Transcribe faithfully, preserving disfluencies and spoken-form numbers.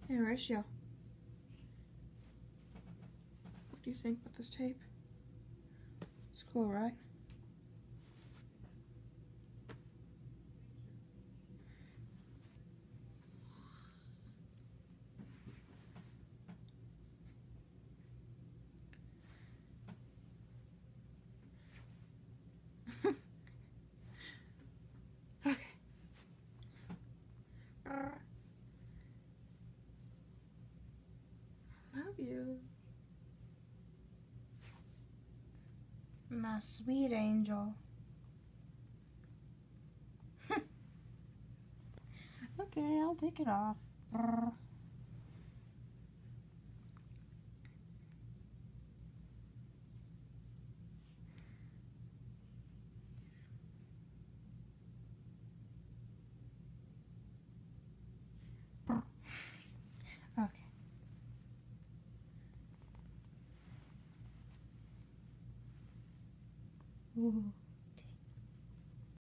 Hey Horatio, what do you think about this tape? It's cool, right? Okay. Love you. My sweet angel. Okay, I'll take it off. Okay. Ooh.